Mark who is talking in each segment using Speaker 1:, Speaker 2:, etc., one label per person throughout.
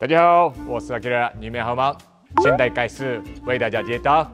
Speaker 1: 大家好，我是 Akira， 你们好吗？现在开始为大家解答。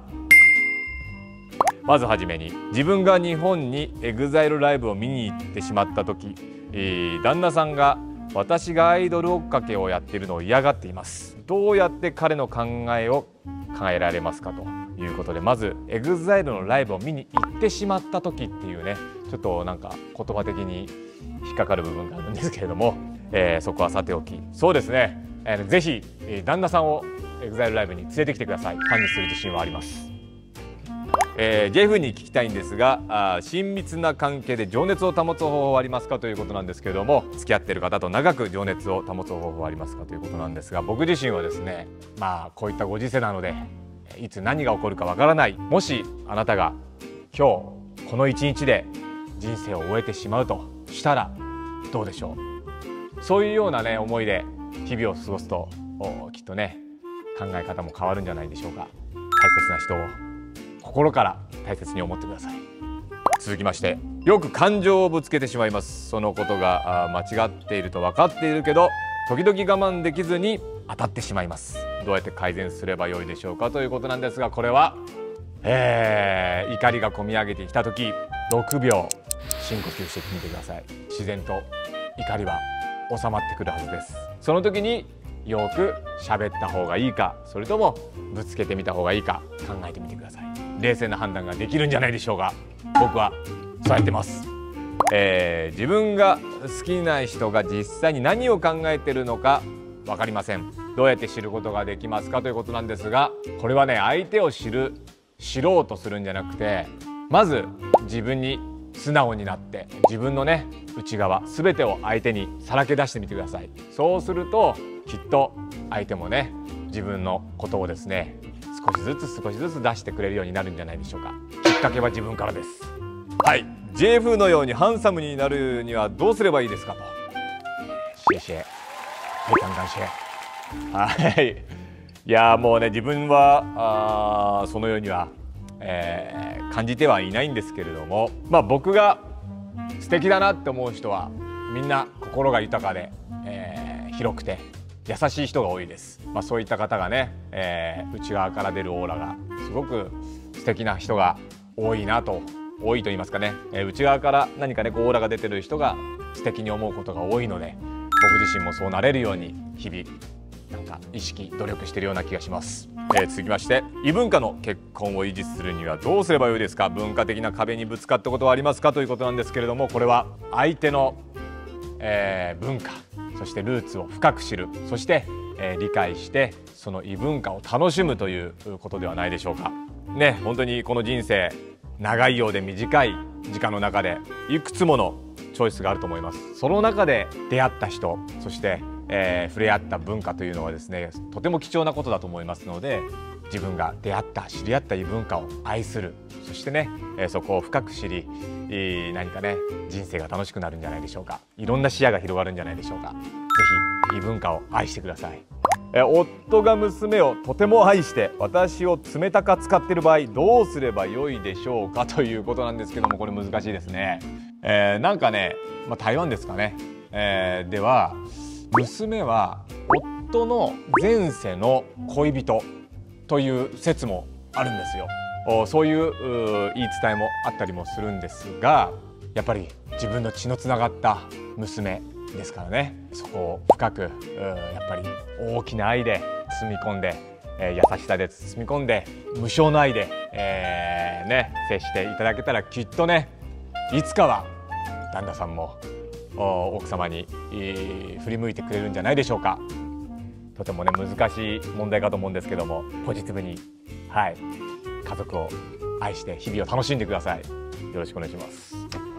Speaker 1: まずはじめに、自分が日本に EXILE ライブを見に行ってしまった時、旦那さんが私がアイドル追っかけをやっているのを嫌がっています。どうやって彼の考えを考えられますかということで、まず EXILE のライブを見に行ってしまった時っていうね、ちょっとなんか言葉的に引っかかる部分があるんですけれども、そこはさておき、そうですね、ぜひ旦那さんを EXILE ライブに連れてきてください。ファンにする自信はあります。ジェフに聞きたいんですが、親密な関係で情熱を保つ方法はありますかということなんですけれども、付き合っている方と長く情熱を保つ方法はありますかということなんですが、僕自身はですね、こういったご時世なのでいつ何が起こるかわからない。もしあなたが今日この一日で人生を終えてしまうとしたらどうでしょう。そういうようなね思いで日々を過ごすときっとね考え方も変わるんじゃないでしょうか。大切な人を心から大切に思ってください。続きまして、よく感情をぶつけてしまいます。そのことが間違っていると分かっているけど時々我慢できずに当たってしまいます。どうやって改善すればよいでしょうかということなんですが、これは、怒りがこみ上げてきた時6秒深呼吸してみてください。自然と怒りは収まってくるはずです。その時によく喋った方がいいか、それともぶつけてみた方がいいか考えてみてください。冷静な判断ができるんじゃないでしょうか。僕はそうやってます。自分が好きな人が実際に何を考えているのか分かりません。どうやって知ることができますかということなんですが、これはね、相手を知ろうとするんじゃなくて、まず自分に素直になって自分のね内側全てを相手にさらけ出してみてください。そうするときっと相手もね自分のことをですね少しずつ出してくれるようになるんじゃないでしょうか。きっかけは自分からです。はい、 JF のようにハンサムになるにはどうすればいいですかと。シェシェ非常感謝。はい、いやもうね自分はそのようには、感じてはいないんですけれども、僕が素敵だなって思う人はみんな心が豊かで、広くて優しい人が多いです。そういった方がね、内側から出るオーラがすごく素敵な人が多いと言いますかね、内側から何かねこうオーラが出てる人が素敵に思うことが多いので、僕自身もそうなれるように日々なんか意識努力しているような気がします。続きまして、異文化の結婚を維持するにはどうすればよいですか。文化的な壁にぶつかったことはありますかということなんですけれども、これは相手の、文化そしてルーツを深く知る、そして、理解してその異文化を楽しむということではないでしょうかね。本当にこの人生長いようで短い時間の中でいくつものチョイスがあると思います。その中で出会った人、そして、触れ合った文化というのはですねとても貴重なことだと思いますので、自分が出会った知り合った異文化を愛する、そしてね、そこを深く知り、何かね人生が楽しくなるんじゃないでしょうか。いろんな視野が広がるんじゃないでしょうか。ぜひ異文化を愛してください。夫が娘をとても愛して私を冷たく使っている場合どうすればよいでしょうかということなんですけども、これ難しいですね。なんかね、台湾ですかね、では娘は夫の前世の恋人という説もあるんですよ。そういう言い伝えもあったりもするんですが、やっぱり自分の血のつながった娘ですからね、そこを深くやっぱり大きな愛で包み込んで、優しさで包み込んで無償の愛で、接していただけたら、きっとねいつかは旦那さんも奥様に振り向いてくれるんじゃないでしょうか。とてもね難しい問題かと思うんですけども、ポジティブに、家族を愛して日々を楽しんでください。よろしくお願いします。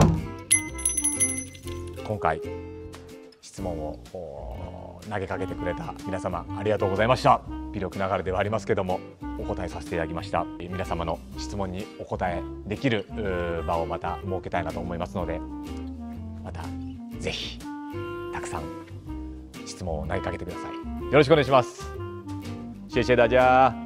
Speaker 1: 今回質問を投げかけてくれた皆様ありがとうございました。微力ながらではありますけどもお答えさせていただきました。皆様の質問にお答えできる場をまた設けたいなと思いますので、またぜひたくさん質問を投げかけてください。よろしくお願いします。谢谢大家。